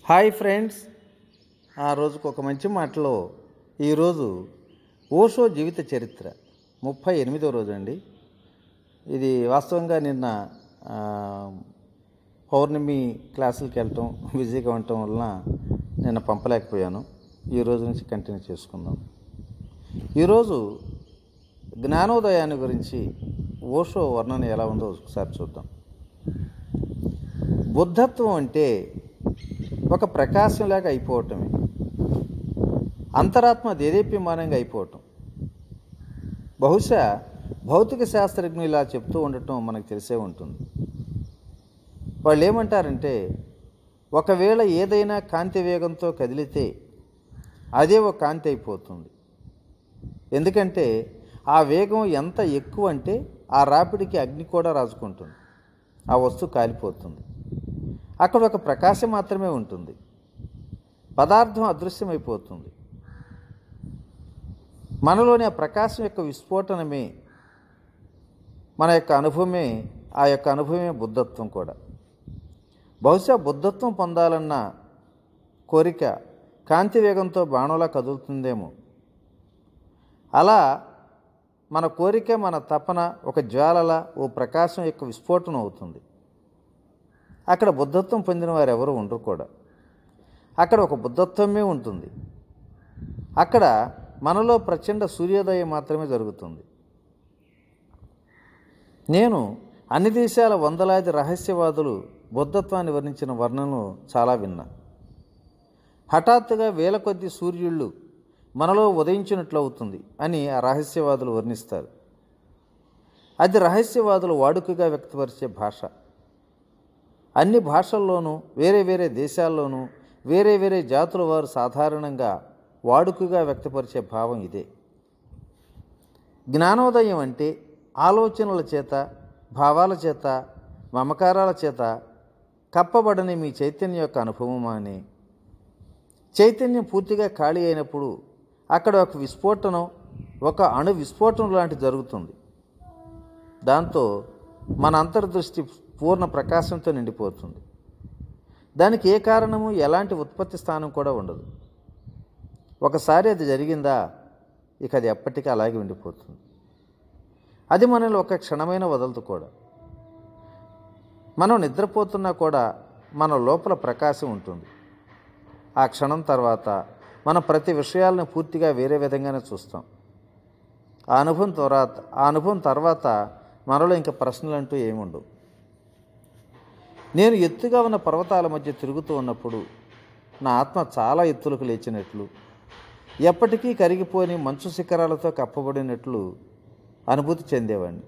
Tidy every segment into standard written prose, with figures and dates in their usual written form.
Hi friends, ఆ రోజుకు ఒక మంచి మాటలో ఈరోజు ఓషో జీవిత చరిత్ర 38వ రోజు అండి. ఇది వాస్తవంగా నిన్న పౌర్ణమి క్లాసులకి వెళ్ళటం బిజీగా ఉండటం వలన నిన్న పంపలేకపోయాను. ఈ రోజు నుంచి కంటిన్యూ చేసుకుందాం. ఈరోజు జ్ఞానోదయాన్ని గురించి ఓషో వర్ణన ఎలా ఉందో ఒకసారి చూద్దాం. బుద్ధత్వం అంటే ఒక ప్రకాశంలాగా అయిపోవటమే, అంతరాత్మ దేదీప్యమానంగా అయిపోవటం. బహుశా భౌతిక శాస్త్రజ్ఞులు ఇలా చెప్తూ ఉండటం మనకు తెలిసే ఉంటుంది. వాళ్ళు ఏమంటారంటే, ఒకవేళ ఏదైనా కాంతి వేగంతో కదిలితే అదే ఒక కాంతి అయిపోతుంది. ఎందుకంటే ఆ వేగం ఎంత ఎక్కువ అంటే ఆ రాపిడికి అగ్ని కూడా రాజుకుంటుంది, ఆ వస్తువు కాలిపోతుంది. అక్కడ ఒక ప్రకాశం మాత్రమే ఉంటుంది, పదార్థం అదృశ్యమైపోతుంది. మనలోని ఆ ప్రకాశం యొక్క విస్ఫోటనమే మన యొక్క అనుభవమే, ఆ యొక్క అనుభవమే బుద్ధత్వం కూడా. బహుశా బుద్ధత్వం పొందాలన్న కోరిక కాంతి వేగంతో బాణంలా కదులుతుందేమో. అలా మన కోరిక, మన తపన ఒక జ్వాలలా ఓ ప్రకాశం యొక్క విస్ఫోటనం అవుతుంది. అక్కడ బుద్ధత్వం పొందిన వారు ఎవరు ఉండరు కూడా. అక్కడ ఒక బుద్ధత్వమే ఉంటుంది. అక్కడ మనలో ప్రచండ సూర్యోదయం మాత్రమే జరుగుతుంది. నేను అన్ని దేశాల వందలాది రహస్యవాదులు బుద్ధత్వాన్ని వర్ణించిన వర్ణనను చాలా విన్నా. హఠాత్తుగా వేల కొద్ది సూర్యుళ్ళు మనలో ఉదయించినట్లు అవుతుంది అని ఆ రహస్యవాదులు వర్ణిస్తారు. అది రహస్యవాదులు వాడుకగా వ్యక్తపరిచే భాష. అన్ని భాషల్లోనూ, వేరే వేరే దేశాల్లోనూ, వేరే వేరే జాతుల వారు సాధారణంగా వాడుకగా వ్యక్తపరిచే భావం ఇదే. జ్ఞానోదయం అంటే ఆలోచనల చేత, భావాల చేత, మమకారాల చేత కప్పబడని మీ చైతన్యం యొక్క అనుభవమా అని. చైతన్యం పూర్తిగా ఖాళీ అయినప్పుడు అక్కడ ఒక విస్ఫోటనం, ఒక అణు విస్ఫోటనం లాంటిది జరుగుతుంది. దాంతో మన అంతర్దృష్టి పూర్ణ ప్రకాశంతో నిండిపోతుంది. దానికి ఏ కారణము, ఎలాంటి ఉత్పత్తి స్థానం కూడా ఉండదు. ఒకసారి అది జరిగిందా, ఇక అది ఎప్పటికీ అలాగే ఉండిపోతుంది. అది మనల్ని ఒక క్షణమైన వదలదు కూడా. మనం నిద్రపోతున్నా కూడా మన లోపల ప్రకాశం ఉంటుంది. ఆ క్షణం తర్వాత మనం ప్రతి విషయాలను పూర్తిగా వేరే విధంగానే చూస్తాం. ఆ అనుభవం తర్వాత మనలో ఇంకా ప్రశ్నలు అంటూ ఏముండవు. నేను ఎత్తుగా ఉన్న పర్వతాల మధ్య తిరుగుతూ ఉన్నప్పుడు నా ఆత్మ చాలా ఎత్తులకు లేచినట్లు, ఎప్పటికీ కరిగిపోని మంచు శిఖరాలతో కప్పబడినట్లు అనుభూతి చెందేవాడిని.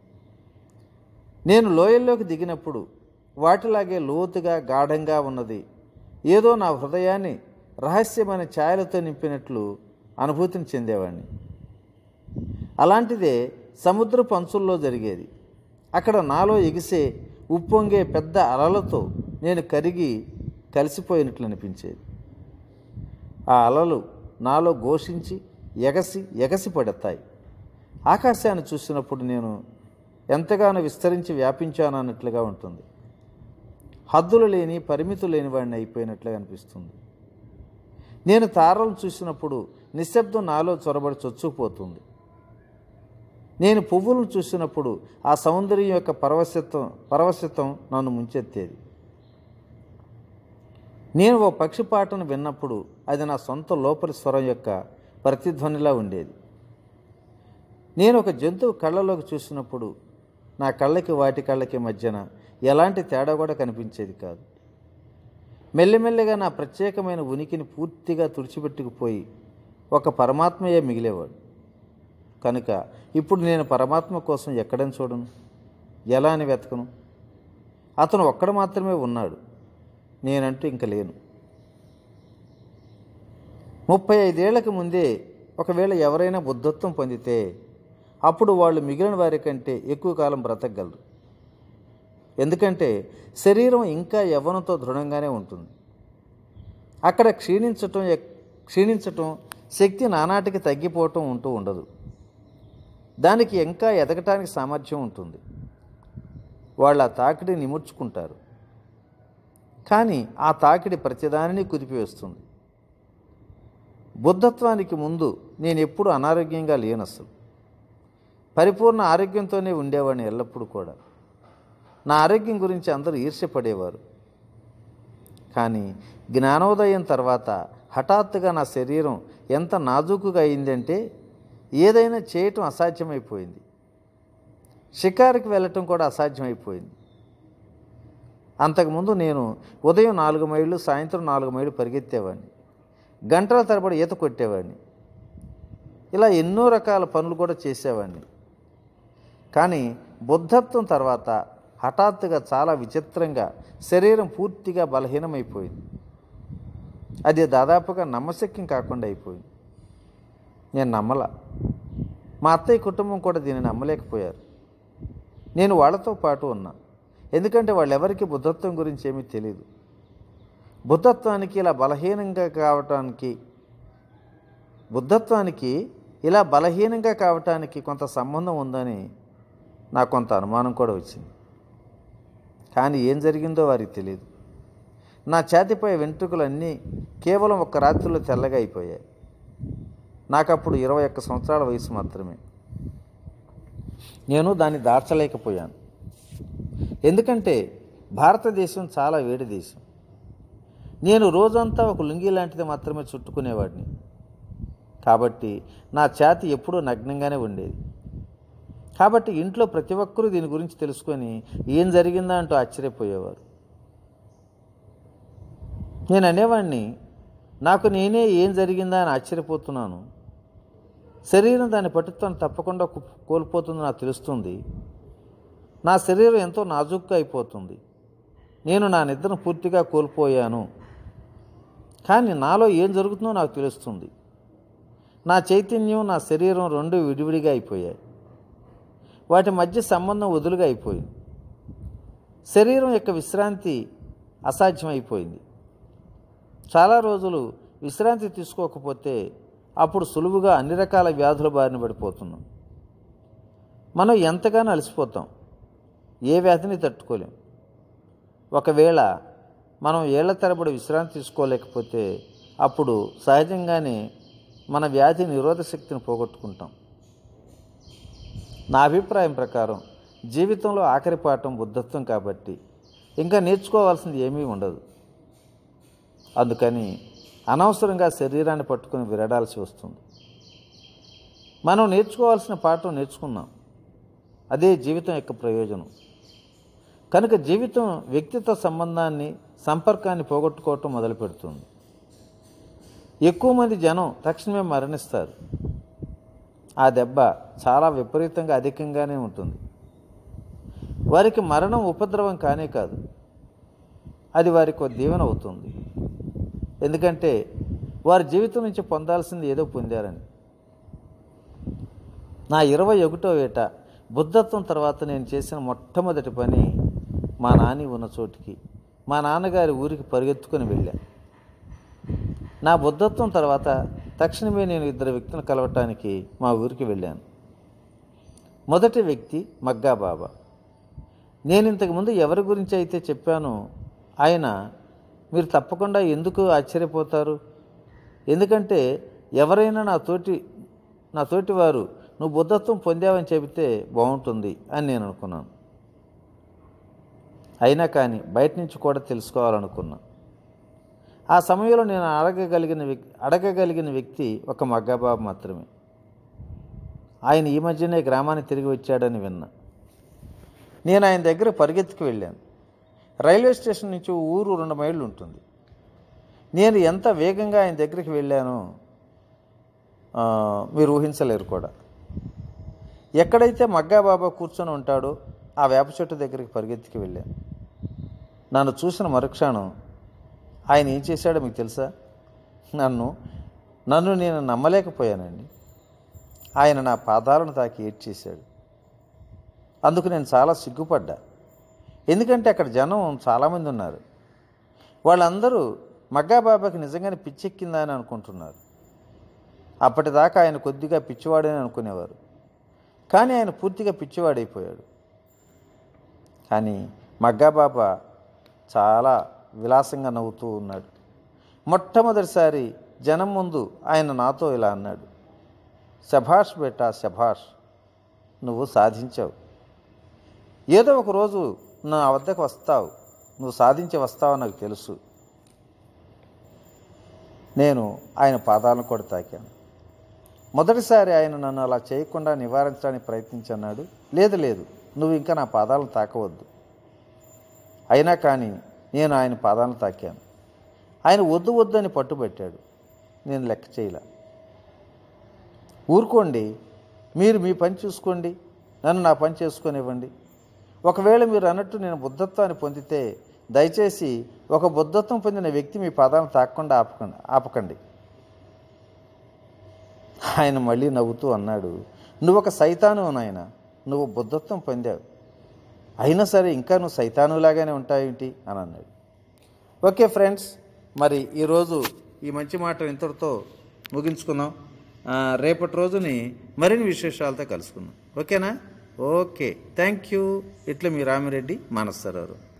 నేను లోయల్లోకి దిగినప్పుడు వాటిలాగే లోతుగా, గాఢంగా ఉన్నది ఏదో నా హృదయాన్ని రహస్యమైన ఛాయలతో నింపినట్లు అనుభూతిని చెందేవాడిని. అలాంటిదే సముద్రపు అంచుల్లో జరిగేది. అక్కడ నాలో ఎగిసే, ఉప్పొంగే పెద్ద అలలతో నేను కరిగి కలిసిపోయినట్లు అనిపించేది. ఆ అలలు నాలో ఘోషించి ఎగసి పడతాయి. ఆకాశాన్ని చూసినప్పుడు నేను ఎంతగానో విస్తరించి వ్యాపించాను అన్నట్లుగా ఉంటుంది. హద్దులు లేని, పరిమితులు లేని వాడిని అయిపోయినట్లుగా అనిపిస్తుంది. నేను తారలను చూసినప్పుడు నిశ్శబ్దం నాలో చొరబడి చొచ్చుకుపోతుంది. నేను పువ్వులను చూసినప్పుడు ఆ సౌందర్యం యొక్క పరవశత్వం నన్ను ముంచెత్తేది. నేను ఓ పక్షి పాటను విన్నప్పుడు అది నా సొంత లోపలి స్వరం యొక్క ప్రతిధ్వనిలా ఉండేది. నేను ఒక జంతువు కళ్ళలోకి చూసినప్పుడు నా కళ్ళకి వాటి కళ్ళకి మధ్యన ఎలాంటి తేడా కూడా కనిపించేది కాదు. మెల్లిమెల్లిగా నా ప్రత్యేకమైన ఉనికిని పూర్తిగా తుడిచిపెట్టుకుపోయి ఒక పరమాత్మయే మిగిలేవాడు. కనుక ఇప్పుడు నేను పరమాత్మ కోసం ఎక్కడని చూడను, ఎలా అని వెతకను? అతను ఒక్కడు మాత్రమే ఉన్నాడు, నేనంటూ ఇంక లేను. 35 ఏళ్లకు ముందే ఒకవేళ ఎవరైనా బుద్ధత్వం పొందితే అప్పుడు వాళ్ళు మిగిలిన వారి కంటే ఎక్కువ కాలం బ్రతకగలరు. ఎందుకంటే శరీరం ఇంకా యవ్వనంతో దృఢంగానే ఉంటుంది. అక్కడ క్షీణించటం, శక్తి నానాటికి తగ్గిపోవటం ఉంటూ ఉండదు. దానికి ఇంకా ఎదగటానికి సామర్థ్యం ఉంటుంది. వాళ్ళు ఆ తాకిడిని నిముర్చుకుంటారు. కానీ ఆ తాకిడి ప్రతిదానిని కుదిపివేస్తుంది. బుద్ధత్వానికి ముందు నేను ఎప్పుడు అనారోగ్యంగా లేనసలు. పరిపూర్ణ ఆరోగ్యంతోనే ఉండేవాడిని ఎల్లప్పుడూ కూడా. నా ఆరోగ్యం గురించి అందరూ ఈర్ష్యపడేవారు. కానీ జ్ఞానోదయం తర్వాత హఠాత్తుగా నా శరీరం ఎంత నాజూకుగా అయిందంటే ఏదైనా చేయటం అసాధ్యమైపోయింది. షికారుకి వెళ్ళటం కూడా అసాధ్యమైపోయింది. అంతకుముందు నేను ఉదయం 4 మైళ్ళు, సాయంత్రం 4 మైళ్ళు పరిగెత్తేవాడిని. గంటల తరబడి ఈత కొట్టేవాడిని. ఇలా ఎన్నో రకాల పనులు కూడా చేసేవాడిని. కానీ బుద్ధత్వం తర్వాత హఠాత్తుగా చాలా విచిత్రంగా శరీరం పూర్తిగా బలహీనమైపోయింది. అది దాదాపుగా నమ్మశక్యం కాకుండా అయిపోయింది. నేను నమ్మలా. మా అత్తయ్య కుటుంబం కూడా దీన్ని నమ్మలేకపోయారు. నేను వాళ్ళతో పాటు ఉన్నా. ఎందుకంటే వాళ్ళెవరికి బుద్ధత్వం గురించి ఏమీ తెలియదు. బుద్ధత్వానికి ఇలా బలహీనంగా కావటానికి కొంత సంబంధం ఉందని నాకు కొంత అనుమానం కూడా వచ్చింది. కానీ ఏం జరిగిందో వారికి తెలియదు. నా ఛాతీపై వెంట్రుకలన్నీ కేవలం 1 రాత్రిలో తెల్లగా అయిపోయాయి. నాకప్పుడు 21 సంవత్సరాల వయసు మాత్రమే. నేను దాన్ని దాచలేకపోయాను. ఎందుకంటే భారతదేశం చాలా వేడి దేశం. నేను రోజంతా ఒక లుంగీ లాంటిది మాత్రమే చుట్టుకునేవాడిని. కాబట్టి నా ఛాతీ ఎప్పుడూ నగ్నంగానే ఉండేది. కాబట్టి ఇంట్లో ప్రతి ఒక్కరూ దీని గురించి తెలుసుకొని ఏం జరిగిందా అంటూ ఆశ్చర్యపోయేవారు. నేను అనేవాడిని, నాకు నేనే ఏం జరిగిందా అని ఆశ్చర్యపోతున్నాను. శరీరం దాని పట్టుదలను తప్పకుండా కోల్పోతుంది నాకు తెలుస్తుంది. నా శరీరం ఎంతో నాజూక్గా అయిపోతుంది. నేను నా నిద్రను పూర్తిగా కోల్పోయాను. కానీ నాలో ఏం జరుగుతుందో నాకు తెలుస్తుంది. నా చైతన్యం, నా శరీరం రెండు విడివిడిగా అయిపోయాయి. వాటి మధ్య సంబంధం వదులుగా అయిపోయింది. శరీరం యొక్క విశ్రాంతి అసాధ్యమైపోయింది. చాలా రోజులు విశ్రాంతి తీసుకోకపోతే అప్పుడు సులువుగా అన్ని రకాల వ్యాధుల బారిన పడిపోతున్నాం. మనం ఎంతగానో అలసిపోతాం. ఏ వ్యాధిని తట్టుకోలేం. ఒకవేళ మనం ఏళ్ల తరబడి విశ్రాంతి తీసుకోలేకపోతే అప్పుడు సహజంగానే మన వ్యాధి నిరోధక శక్తిని పోగొట్టుకుంటాం. నా అభిప్రాయం ప్రకారం జీవితంలో ఆఖరి పాఠం బుద్ధత్వం కాబట్టి ఇంకా నేర్చుకోవాల్సింది ఏమీ ఉండదు. అందుకని అనవసరంగా శరీరాన్ని పట్టుకుని విరడాల్సి వస్తుంది. మనం నేర్చుకోవాల్సిన పాఠం నేర్చుకున్నాం. అదే జీవితం యొక్క ప్రయోజనం. కనుక జీవితం వ్యక్తిత్వ సంపర్కాన్ని పోగొట్టుకోవటం మొదలు పెడుతుంది. ఎక్కువ మంది జనం తక్షణమే మరణిస్తారు. ఆ దెబ్బ చాలా విపరీతంగా అధికంగానే ఉంటుంది. వారికి మరణం ఉపద్రవం కానే కాదు, అది వారికి ఒక దీవెన అవుతుంది. ఎందుకంటే వారి జీవితం నుంచి పొందాల్సింది ఏదో పొందారని. నా 21వ ఏట బుద్ధత్వం తర్వాత నేను చేసిన మొట్టమొదటి పని మా నాని ఉన్న చోటికి, మా నాన్నగారి ఊరికి పరిగెత్తుకొని వెళ్ళా. నా బుద్ధత్వం తర్వాత తక్షణమే నేను 2 వ్యక్తులను కలవటానికి మా ఊరికి వెళ్ళాను. మొదటి వ్యక్తి మగ్గా బాబా. నేను ఇంతకుముందు ఎవరి గురించి అయితే చెప్పానో ఆయన, మీరు తప్పకుండా ఎందుకు ఆశ్చర్యపోతారు, ఎందుకంటే ఎవరైనా నా తోటి వారు నువ్వు బుద్ధత్వం పొందావని చెబితే బాగుంటుంది అని నేను అనుకున్నాను. అయినా కానీ బయట నుంచి కూడా తెలుసుకోవాలనుకున్నా. ఆ సమయంలో నేను అడగగలిగిన వ్యక్తి ఒక మగ్గాబాబు మాత్రమే. ఆయన ఈ మధ్యనే గ్రామానికి తిరిగి వచ్చాడని విన్నా. నేను ఆయన దగ్గర పరిగెత్తుకు వెళ్ళాను. రైల్వే స్టేషన్ నుంచి ఊరు 2 మైళ్ళు ఉంటుంది. నేను ఎంత వేగంగా ఆయన దగ్గరికి వెళ్ళానో మీరు ఊహించలేరు కూడా. ఎక్కడైతే మగ్గాబాబా కూర్చొని ఉంటాడో ఆ వేప చెట్టు దగ్గరికి పరిగెత్తుకు వెళ్ళాను. నన్ను చూసిన మరుక్షణం ఆయన ఏం చేశాడో మీకు తెలుసా? నన్ను నేను నమ్మలేకపోయానండి. ఆయన నా పాదాలను తాకి ఏడ్చేశాడు. అందుకు నేను చాలా సిగ్గుపడ్డా. ఎందుకంటే అక్కడ జనం చాలామంది ఉన్నారు. వాళ్ళందరూ మగ్గాబాబాకి నిజంగానే పిచ్చెక్కిందా అని అనుకుంటున్నారు. అప్పటిదాకా ఆయన కొద్దిగా పిచ్చివాడని అనుకునేవారు. కానీ ఆయన పూర్తిగా పిచ్చివాడైపోయాడు. కానీ మగ్గాబాబా చాలా విలాసంగా నవ్వుతూ ఉన్నాడు. మొట్టమొదటిసారి జనం ముందు ఆయన నాతో ఇలా అన్నాడు, శభాష్ బేటా శభాష్, నువ్వు సాధించావు. ఏదో ఒకరోజు నా వద్దకు వస్తావు, నువ్వు సాధించి వస్తావు నాకు తెలుసు. నేను ఆయన పాదాలను కూడా తాకాను. మొదటిసారి ఆయన నన్ను అలా చేయకుండా నివారించడానికి ప్రయత్నించన్నాడు, లేదు లేదు, నువ్వు ఇంకా నా పాదాలను తాకవద్దు. అయినా కానీ నేను ఆయన పాదాలను తాకాను. ఆయన వద్దు వద్దు అని పట్టుబట్టాడు. నేను లెక్క చేయలే. ఊరుకోండి, మీరు మీ పని చూసుకోండి, నన్ను నా పని చేసుకొనివ్వండి. ఒకవేళ మీరు అన్నట్టు నేను బుద్ధత్వాన్ని పొందితే దయచేసి ఒక బుద్ధత్వం పొందిన వ్యక్తి మీ పాదాలను తాకకుండా ఆపకండి. ఆయన మళ్ళీ నవ్వుతూ అన్నాడు, నువ్వు ఒక సైతాను నాయన, నువ్వు బుద్ధత్వం పొందావు, అయినా సరే ఇంకా నువ్వు సైతానులాగానే ఉంటావేంటి అని అన్నాడు. ఓకే ఫ్రెండ్స్, మరి ఈరోజు ఈ మంచి మాట ఇంతటితో ముగించుకుందాం. రేపటి రోజుని మరిన్ని విశేషాలతో కలుసుకుందాం. ఓకేనా? Okay, thank you. ఇట్లా మీ రామిరెడ్డి మానసరావు.